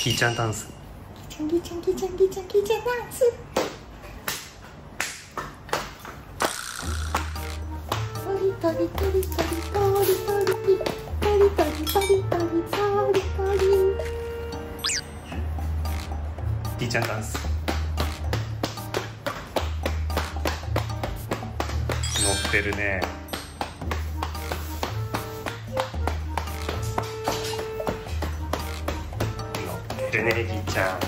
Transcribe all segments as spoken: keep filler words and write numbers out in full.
キーちゃんダンス。 キーちゃんキーちゃんキーちゃんキーちゃんキーちゃんダンス。トリトリトリトリトリトリトリトリトリトリトリトリトリ。 キーちゃんダンス。乗ってるね。乗ってるね、キーちゃん。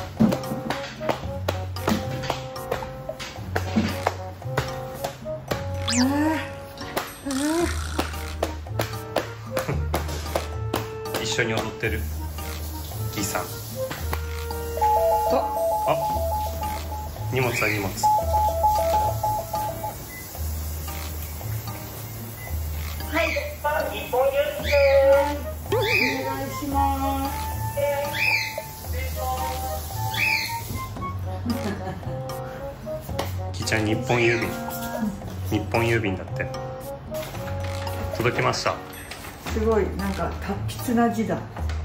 一緒に踊ってるキーさん。あ、荷物は荷物。 はい、一本ゆずです。お願いします。 キーちゃん、日本郵便。日本郵便だって。届きました。 すごい、なんか達筆な字だ。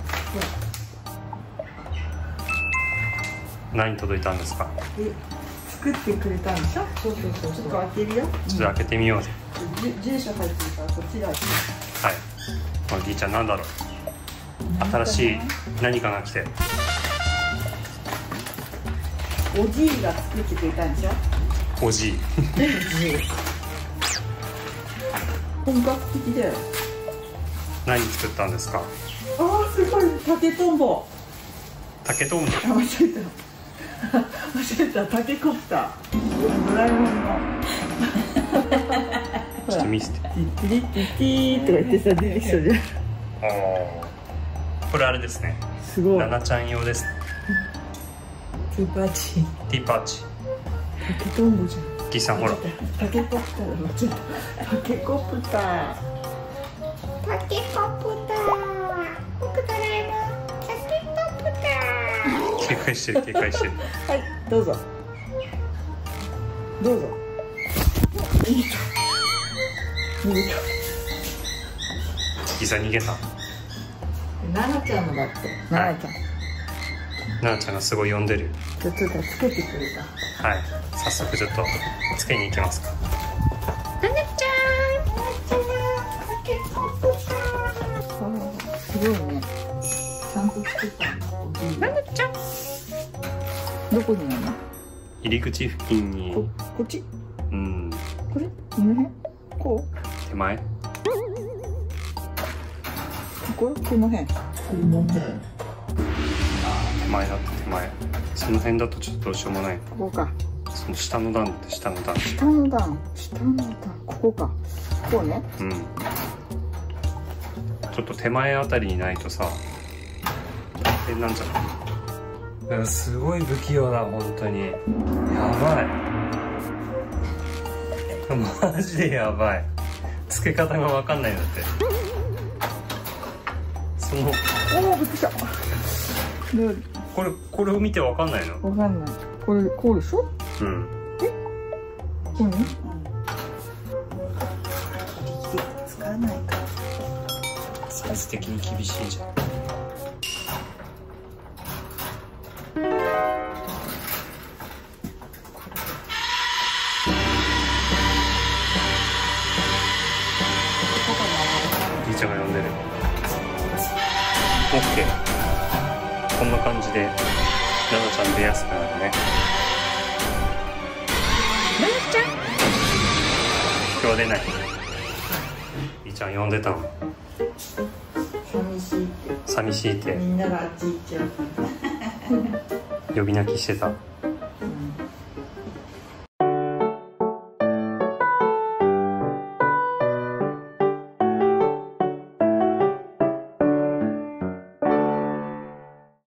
何届いたんですか。 え、作ってくれたんでしょ。そうそうそう、ちょっと開けるよ。 ちょっと開けてみようぜ。 住所入ってるから、こっちだ。はい。 このキーちゃん、なんだろう。新しい何かが来て。 おじいが作ってくれたんでしょ。 おじい。 本格的だよ。 何作ったんですか。 ああ、すごい、竹とんぼ。 竹とんぼ。 あ、間違えた。間違えた、タケコプター。ドラえもんの。 ちょっと見せて。 ティティリティティーとか言ってさ、出てきそうじゃん。 ああ。これあれですね。 すごい。 ナナちゃん用です。 ティーパーチ。 ティーパーチ。 竹とんぼじゃん。 キーさん、ほら。 タケコプターだ、間違えた。タケコプター。タケコプター。僕ドラえもん。タケコプター。 警戒してる、警戒してる。 はい、どうぞ。どうぞ。逃げた。逃げた。 キーさん、逃げた。 ナナちゃんのだって。ナナちゃん。 ナナちゃんがすごい呼んでる。 ちょっとつけてくれた。 はい。早速ちょっとつけに行きますか。 ナナちゃん。ナナちゃん。タケコプター。すごいね。ちゃんと作ったんだ。ナナちゃん。どこにあるの？ 入り口付近に。 こ、こっち？ うん。 これ？この辺？こう？ 手前？ ここ？この辺？この辺。 手前だと手前。その辺だとちょっとどうしようもない。 ここか。 その下の段って下の段。 下の段。下の段。ここか。こうね。 うん。ちょっと手前あたりにないとさ。え、なんじゃない。すごい不器用だ、本当に。やばい。マジでやばい。付け方がわかんないんだって。その。 おお、びっくりした。 これ、これを見てわかんないの。 わかんない。これ、こうでしょ。 うん。 え。こうね。使わないか。 サイズ的に厳しいじゃん。じいちゃんが呼んでる。オッケー。こんな感じでナナちゃん出やすくなるね。 ナナちゃん。 今日は出ない。じいちゃん呼んでたの。 寂しいって。 寂しいって。 みんながあっち行っちゃう。 呼び泣きしてた。